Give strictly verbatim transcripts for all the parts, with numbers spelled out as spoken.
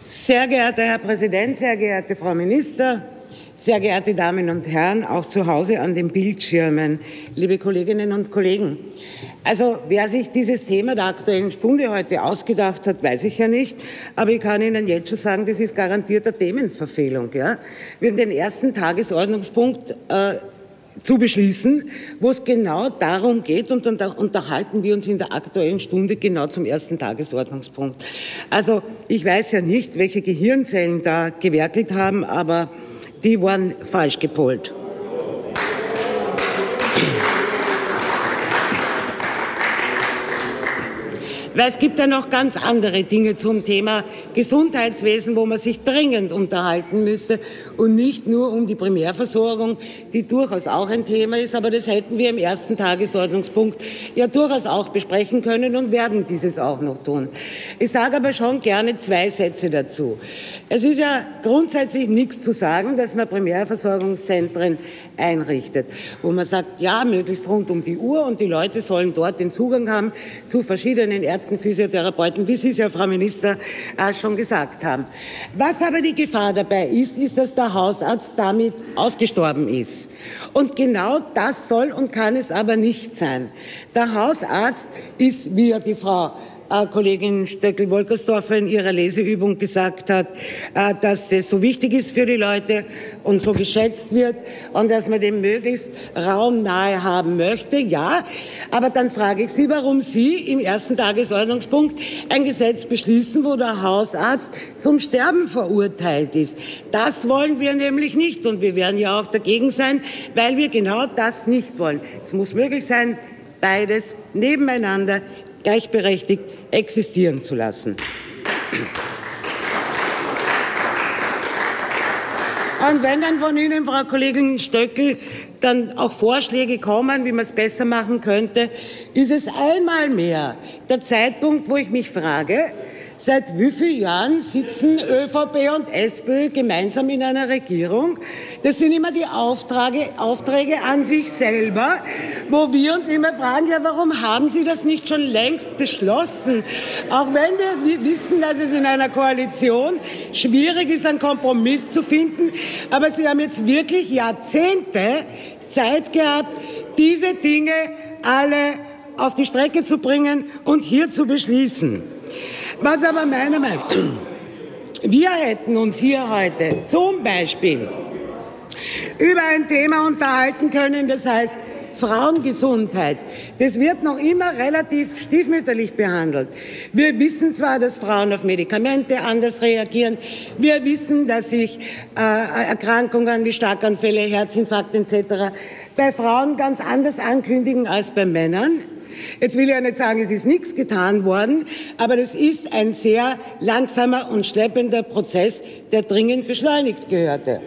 Sehr geehrter Herr Präsident, sehr geehrte Frau Minister, sehr geehrte Damen und Herren, auch zu Hause an den Bildschirmen, liebe Kolleginnen und Kollegen. Also wer sich dieses Thema der Aktuellen Stunde heute ausgedacht hat, weiß ich ja nicht. Aber ich kann Ihnen jetzt schon sagen, das ist garantierte Themenverfehlung. Ja? Wir haben den ersten Tagesordnungspunkt äh, zu beschließen, wo es genau darum geht, und dann unterhalten wir uns in der Aktuellen Stunde genau zum ersten Tagesordnungspunkt. Also ich weiß ja nicht, welche Gehirnzellen da gewerkelt haben, aber die waren falsch gepolt. Weil es gibt ja noch ganz andere Dinge zum Thema Gesundheitswesen, wo man sich dringend unterhalten müsste und nicht nur um die Primärversorgung, die durchaus auch ein Thema ist, aber das hätten wir im ersten Tagesordnungspunkt ja durchaus auch besprechen können und werden dieses auch noch tun. Ich sage aber schon gerne zwei Sätze dazu. Es ist ja grundsätzlich nichts zu sagen, dass man Primärversorgungszentren einrichtet, wo man sagt, ja, möglichst rund um die Uhr und die Leute sollen dort den Zugang haben zu verschiedenen Ärzten, Physiotherapeuten, wie Sie es ja, Frau Minister, äh, schon gesagt haben. Was aber die Gefahr dabei ist, ist, dass der Hausarzt damit ausgestorben ist. Und genau das soll und kann es aber nicht sein. Der Hausarzt ist, wie ja die Frau Äh, Kollegin Stöckl-Wolkersdorfer in ihrer Leseübung gesagt hat, äh, dass das so wichtig ist für die Leute und so geschätzt wird und dass man den möglichst raumnahe haben möchte. Ja, aber dann frage ich Sie, warum Sie im ersten Tagesordnungspunkt ein Gesetz beschließen, wo der Hausarzt zum Sterben verurteilt ist. Das wollen wir nämlich nicht und wir werden ja auch dagegen sein, weil wir genau das nicht wollen. Es muss möglich sein, beides nebeneinander gleichberechtigt existieren zu lassen. Und wenn dann von Ihnen, Frau Kollegin Stöckl, dann auch Vorschläge kommen, wie man es besser machen könnte, ist es einmal mehr der Zeitpunkt, wo ich mich frage, seit wie vielen Jahren sitzen ÖVP und SPÖ gemeinsam in einer Regierung? Das sind immer die Aufträge, Aufträge an sich selber, wo wir uns immer fragen, ja, warum haben Sie das nicht schon längst beschlossen? Auch wenn wir wissen, dass es in einer Koalition schwierig ist, einen Kompromiss zu finden, aber Sie haben jetzt wirklich Jahrzehnte Zeit gehabt, diese Dinge alle auf die Strecke zu bringen und hier zu beschließen. Was aber meiner Meinung nach, wir hätten uns hier heute zum Beispiel über ein Thema unterhalten können, das heißt Frauengesundheit. Das wird noch immer relativ stiefmütterlich behandelt. Wir wissen zwar, dass Frauen auf Medikamente anders reagieren. Wir wissen, dass sich äh, Erkrankungen wie Schlaganfälle, Herzinfarkt et cetera bei Frauen ganz anders ankündigen als bei Männern. Jetzt will ich ja nicht sagen, es ist nichts getan worden, aber das ist ein sehr langsamer und schleppender Prozess, der dringend beschleunigt gehörte.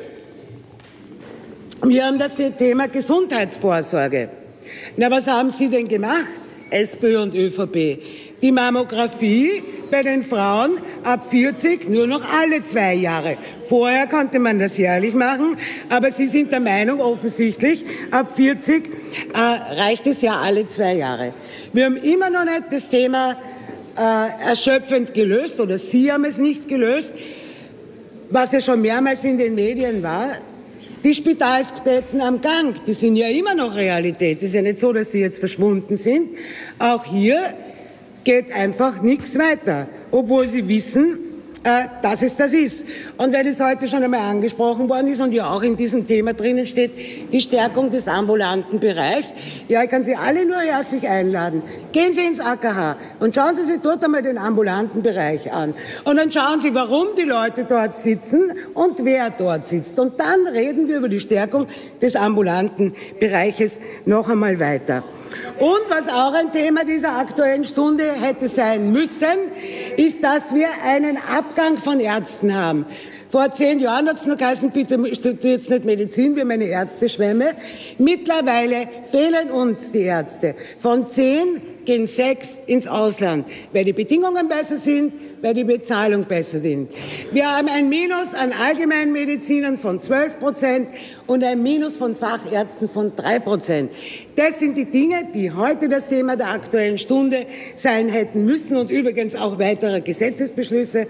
Wir haben das Thema Gesundheitsvorsorge. Na, was haben Sie denn gemacht, SPÖ und ÖVP? Die Mammographie bei den Frauen ab vierzig nur noch alle zwei Jahre. Vorher konnte man das jährlich machen, aber Sie sind der Meinung, offensichtlich, ab vierzig äh, reicht es ja alle zwei Jahre. Wir haben immer noch nicht das Thema äh, erschöpfend gelöst, oder Sie haben es nicht gelöst, was ja schon mehrmals in den Medien war. Die Spitalsbetten am Gang, die sind ja immer noch Realität. Es ist ja nicht so, dass die jetzt verschwunden sind. Auch hier geht einfach nichts weiter, obwohl Sie wissen, äh, dass es das ist. Und weil es heute schon einmal angesprochen worden ist und ja auch in diesem Thema drinnen steht, die Stärkung des ambulanten Bereichs. Ja, ich kann Sie alle nur herzlich einladen. Gehen Sie ins A K H und schauen Sie sich dort einmal den ambulanten Bereich an. Und dann schauen Sie, warum die Leute dort sitzen und wer dort sitzt. Und dann reden wir über die Stärkung des ambulanten Bereiches noch einmal weiter. Und was auch ein Thema dieser Aktuellen Stunde hätte sein müssen, ist, dass wir einen Abgang von Ärzten haben. Vor zehn Jahren hat es noch geheißen, bitte studiert nicht Medizin, wir haben eine Ärzteschwemme. Mittlerweile fehlen uns die Ärzte. Von zehn gehen sechs ins Ausland, weil die Bedingungen besser sind, weil die Bezahlung besser sind. Wir haben ein Minus an Allgemeinmedizinern von zwölf Prozent und ein Minus von Fachärzten von drei Prozent. Das sind die Dinge, die heute das Thema der Aktuellen Stunde sein hätten müssen und übrigens auch weitere Gesetzesbeschlüsse.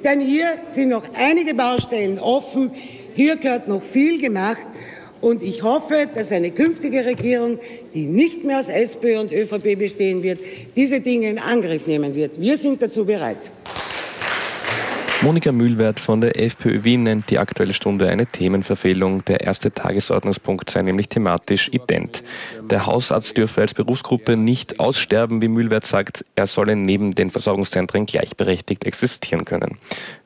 Denn hier sind noch einige Baustellen offen. Hier gehört noch viel gemacht. Und ich hoffe, dass eine künftige Regierung, die nicht mehr aus SPÖ und ÖVP bestehen wird, diese Dinge in Angriff nehmen wird. Wir sind dazu bereit. Monika Mühlwert von der FPÖ Wien nennt die Aktuelle Stunde eine Themenverfehlung. Der erste Tagesordnungspunkt sei nämlich thematisch ident. Der Hausarzt dürfe als Berufsgruppe nicht aussterben, wie Mühlwert sagt. Er solle neben den Versorgungszentren gleichberechtigt existieren können.